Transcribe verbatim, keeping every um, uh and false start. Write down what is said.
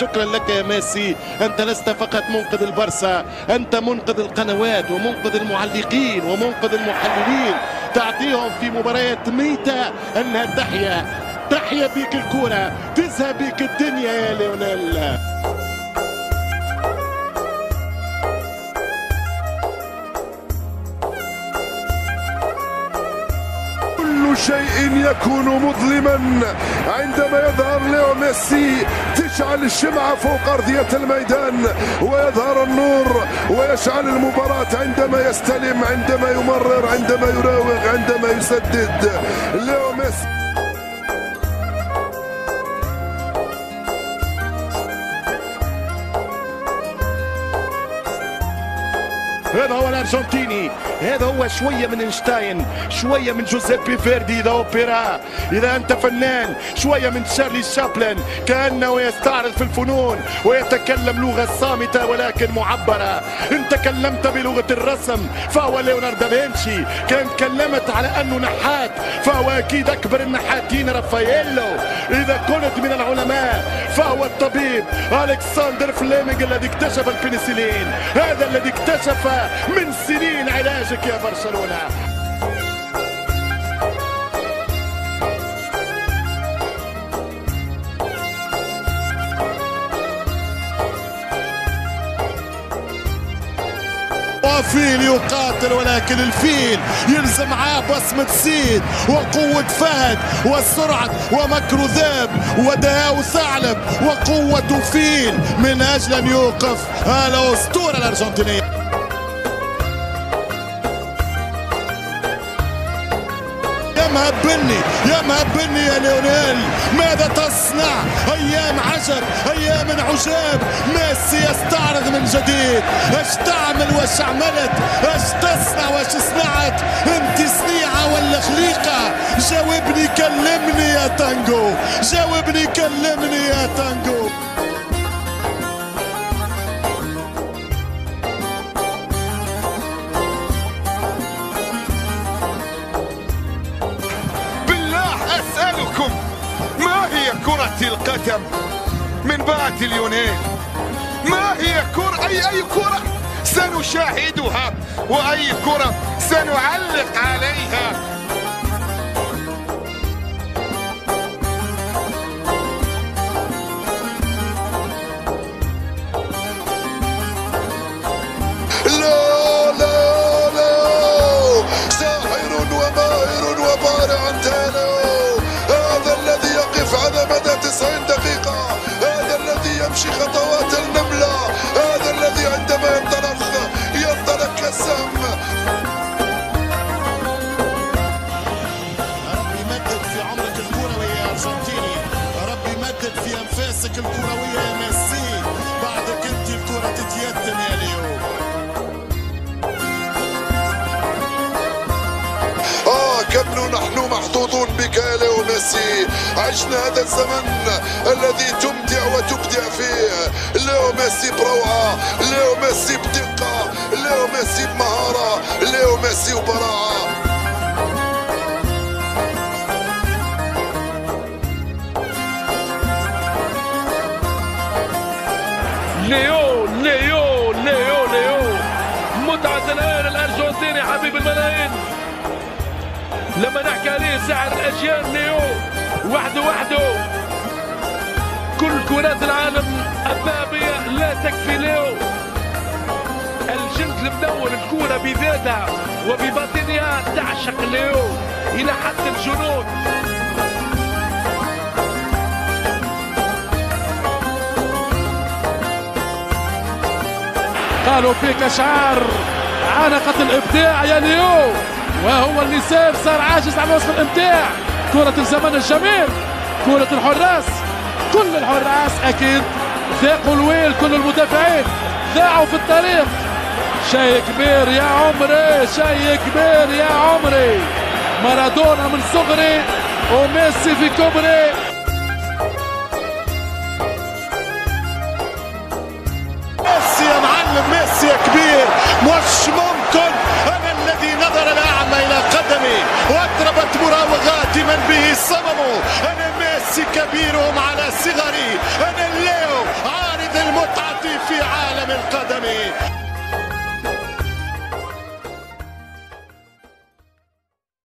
شكرا لك يا ميسي. أنت لست فقط منقذ البرسا، أنت منقذ القنوات ومنقذ المعلقين ومنقذ المحللين، تعطيهم في مباريات ميتة أنها تحيا تحيا بيك الكرة، تذهب بيك الدنيا يا ليونيل. كل شيء يكون مظلما عندما يظهر ليو ميسي، تشعل الشمعة فوق أرضية الميدان ويظهر النور ويشعل المباراة عندما يستلم، عندما يمرر، عندما يراوغ، عندما يسدد. ليو ميسي هذا هو الارجنتيني، هذا هو شويه من اينشتاين، شويه من جوزيبي فيردي اذا اوبرا، اذا انت فنان، شويه من تشارلي شابلن، كانه يستعرض في الفنون ويتكلم لغه صامته ولكن معبره. ان تكلمت بلغه الرسم فهو ليوناردو دافنشي، كان تكلمت على انه نحات فهو اكيد اكبر النحاتين رافاييلو، اذا كنت من العلماء فهو الطبيب الكسندر فليمنج الذي اكتشف البنسلين، هذا الذي اكتشف من سنين علاجك يا برشلونة. وفيل يقاتل، ولكن الفيل يلزم معاه بصمة سيد وقوة فهد وسرعة ومكر ذئب ودهاء ثعلب وقوة فيل من أجل أن يوقف الأسطورة الأرجنتينية. يا مهبني يا مهبني يا ليونيل، ماذا تصنع؟ ايام عجب، ايام عجاب. ميسي يستعرض من جديد، اش تعمل واش عملت، اش تصنع واش صنعت، انت صنيعه ولا خليقه؟ جاوبني كلمني يا تانجو، جاوبني كلمني يا تانجو. ما هي كرة القدم من بعد ليونيل؟ ما هي كرة؟ أي أي كرة سنشاهدها وأي كرة سنعلق عليها؟ لا لا لا، ساحر وماهر وبارع تالو، هذا الذي يقف على مدى تسعين دقيقة، هذا الذي يمشي خطوات النملة، هذا الذي عندما ينطلق ينطلق كالسهم. ربي يمدد في عمرك الكروي يا أرجنتيني، ربي يمدد في أنفاسك الكروية يا ميسي، بعدك أنت الكرة تتيتم يا ليو. كم نحن محظوظون بك يا ليو ميسي، عشنا هذا الزمن الذي تمتع وتبدع فيه. ليو ميسي بروعة، ليو ميسي بدقة، ليو ميسي بمهارة، ليو ميسي وبراعة. ليو ليو ليو ليو متعة الآن الأرجنتيني حبيب الملايين. لما نحكي عليه ساحر الأجيال ليو وحده وحده، كل كرات العالم الذهبية لا تكفي ليو. الجلد المدور، الكرة بذاتها وبباطنها تعشق ليو إلى حد الجنون. قالوا فيك أشعار عانقة الإبداع يا ليو، وهو اللسان صار عاجز عن وصف الإمتاع. كرة الزمن الجميل، كرة الحراس، كل الحراس أكيد ذاقوا الويل، كل المدافعين ذاعوا في الطريق. شيء كبير يا عمري، شيء كبير يا عمري. مارادونا من صغري وميسي في كبري. ميسي يا معلم، ميسي يا كبير، مش ممكن. أنا الذي نظر الأعمى إلى قدمي وأضربت مراوغات قلت من به صمموا، أنا ميسي كبيرهم على صغري، أنا الليو عارض المتعة في عالم القدم.